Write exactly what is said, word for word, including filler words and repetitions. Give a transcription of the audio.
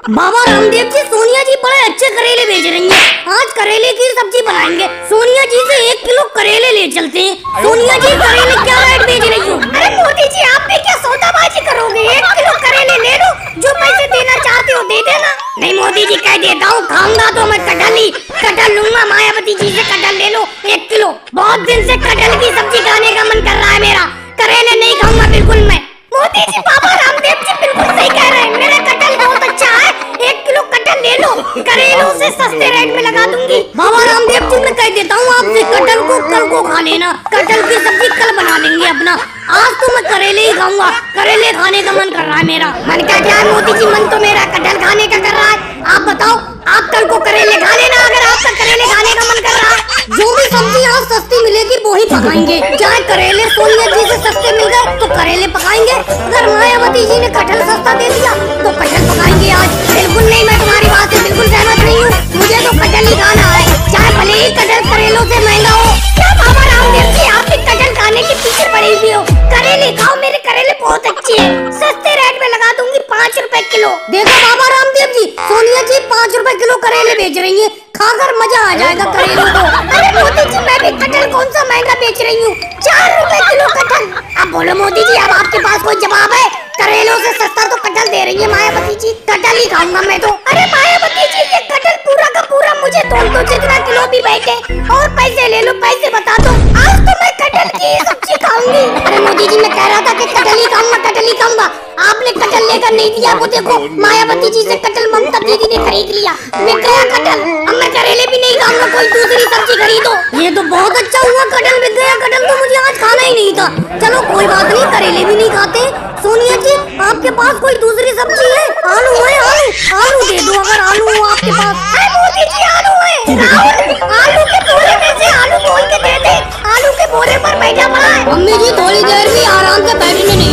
बाबा रामदेव जी, सोनिया जी बड़े अच्छे करेले बेच रही हैं। आज करेले की सब्जी बनाएंगे। सोनिया जी से एक किलो करेले ले चलते हैं। सोनिया जी, करेले क्या रेट बेच रही हो? अरे मोदी जी, आप भी क्या सौदाबाजी करोगे? एक किलो करेले ले लो, जो पैसे देना चाहते हो दे देना। नहीं मोदी जी, कह देता हूँ, खाऊंगा तो मैं कटहल ही कटहल लूंगा। मायावती जी से कटहल ले लो एक किलो। बहुत दिन से कटहल की सब्जी खाने का मन कर रहा है मेरा। करेले नहीं खाऊंगा बिल्कुल मैं। मोदी जी, बाबा रामदेव जी बिल्कुल सही कह रहे हैं। मेरा कटहल बहुत अच्छा है, एक किलो कटहल ले लो, करेलों से सस्ते रेट में लगा दूंगी। बाबा रामदेव जी, मैं कह देता हूँ आपसे, कटहल को कल को खा लेना। कटहल की सब्जी कल बना लेंगे अपना। आज तो मैं करेले ही खाऊंगा। करेले खाने का मन कर रहा है मेरा। मन का क्या है मोदी जी? मन तो मेरा कटहल खाने का कर रहा है। आप बताओ, आप कल को करेले खा लेना अगर आपका करेले खाने का मन कर रहा है। जो भी सब्जी आज सस्ती मिलेगी वो ही पकाएंगे। चाहे करेले सोनिया जी से सस्ते मिल गए तो करेले पकाएंगे। अगर मायावती जी ने कटहल सस्ता दे दिया तो कटहल पकाएंगे आज। बिल्कुल नहीं, मैं तुम्हारी बात से बिल्कुल सहमत नहीं हूँ। मुझे तो कटहल ही खाना है, चाहे भले ही कटहल करेलों से महंगा हो। क्या बाबा रामदेव जी, आप भी कटहल खाने के पीछे पड़े हुए हो? करेले खाओ, मेरे करेले बहुत अच्छे हैं, सस्ते रेट में लगा दूंगी, पाँच रुपए किलो। देखो बाबा रामदेव जी, सोनिया जी पाँच रुपए किलो करेले बेच रही है। खाकर मजा आ जाएगा करेलों को। अरे मोदी जी, मैं भी कटहल कौन सा महंगा बेच रही हूँ, चार रुपए किलो कटहल। अब बोलो मोदी जी, अब आपके पास कोई जवाब है? करेलों से सस्ता तो कटहल दे रही है मायावती जी। कटहल ही खाऊंगा मैं तो। अरे मायावती जी, ये कटहल पूरा का पूरा मुझे तोल दो, जितना किलो भी बैठे, और पैसे ले लो, पैसे बता दो। आज तो मैं कटहल की सब्जी खाऊंगी। अरे मोदी जी, मैं कह रहा था कि कटहल ही खाऊंगा, कटहल ही खाऊंगा। आपने कटहल लेकर नहीं दिया। वो देखो, मायावती जी से कटहल ममता दीदी ने खरीद लिया। मैं गया कटहल, अब मैं करेले भी नहीं खाऊंगा, कोई दूसरी सब्जी खरीदो। ये तो बहुत अच्छा हुआ, कटहल बिक गया। कटहल तो मुझे आज खाना ही नहीं था। चलो कोई बात नहीं, करेले भी नहीं खाते। सोनिया जी, आपके पास कोई दूसरी सब्जी है? आलू है? आलू आलू दे दो अगर आलू हो आपके पास। अरे मोदी जी, आलू है। राहुल, आलू के बोरे में से आलू बोल के दे दे। आलू के बोरे पर बैठा पड़ा है। मम्मी जी, थोड़ी देर भी आराम से बैठने नहीं